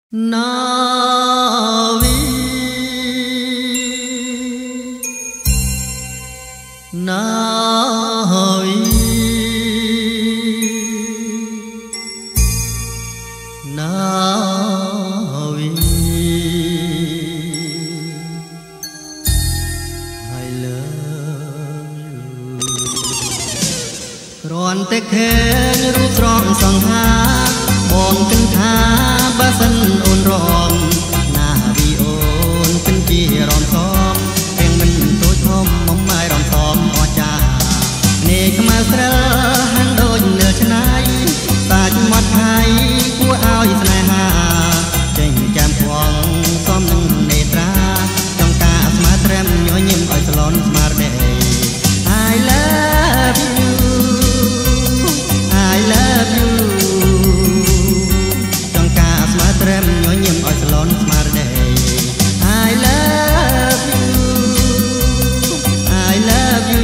Navi Navi Navi I love you គ្រាន់តែឃើញរូបស្រស់សង្ហាបងគិតថាបើសិនអូនរំណាវីអូនគិតជារំសំទាំងមិនទូចធំមកម៉ាយរំសំអស្ចារ្យនេះខ្មៅស្រិលហាន់ដូចនៅឆ្នៃសាច់មាត់ថៃគួរឲ្យស្នេហាចេញចាំភ័ងសំនឹងនេត្រាចង់ការស្មារត្រែមញញឹមឲ្យស្លន់ស្មារតី I love you I love you ចង់ការស្មារត្រែមញញឹមឲ្យស្លន់ស្មារតី I love you I love you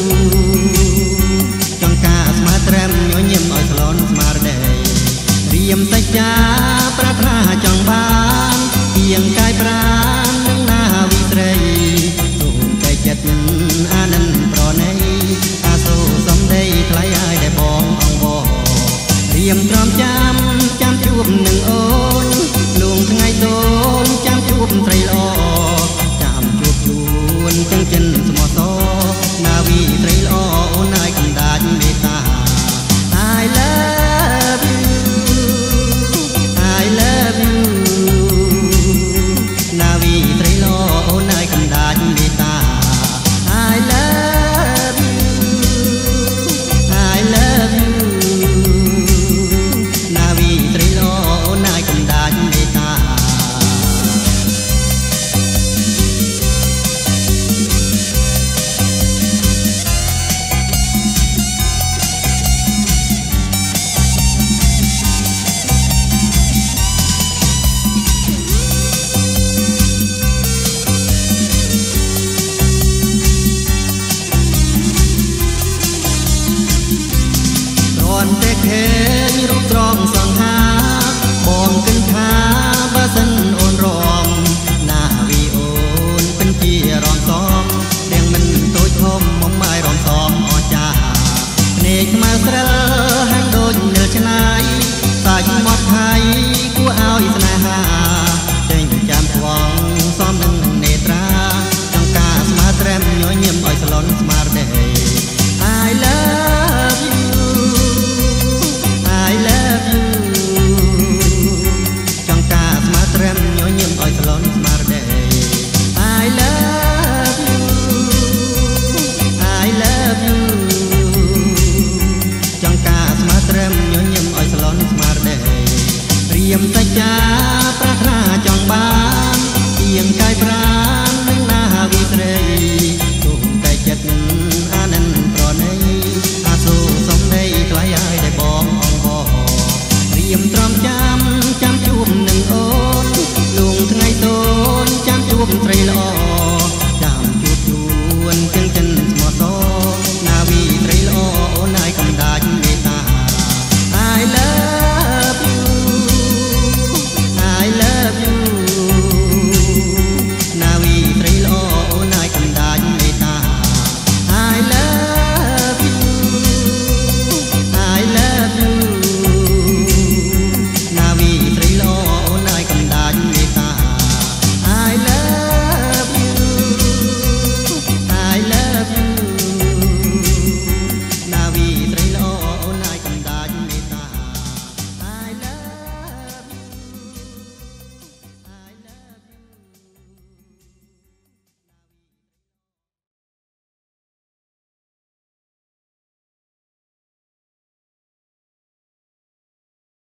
ចង់ការស្មារត្រែមញញឹមឲ្យស្លន់ស្មារតីរៀមសច្ចាប្រាថ្នាចង់បានទៀងកាយប្រាណនឹងណាវិត្រីទូតែចិត្តញអានន្ទប្រណីអាសូរសំដីថ្លៃឲ្យតែបងអង្វររៀមទ្រាំចាំជួបនឹងអូនលួងថ្ងៃសូនចាំជួបត្រីល្អចាំជួបជួនចឹងចិនស្មោះសណាវីត្រីល្អអូនឲ្យកំដាច់មេត្តា I love you I love you ណាវីត្រីល្អអូនឲ្យកំដាច់មេត្តា I love you I love you ណាវីត្រីល្អអូនឲ្យកំដាច់មេត្តា គ្រាន់តែឃើ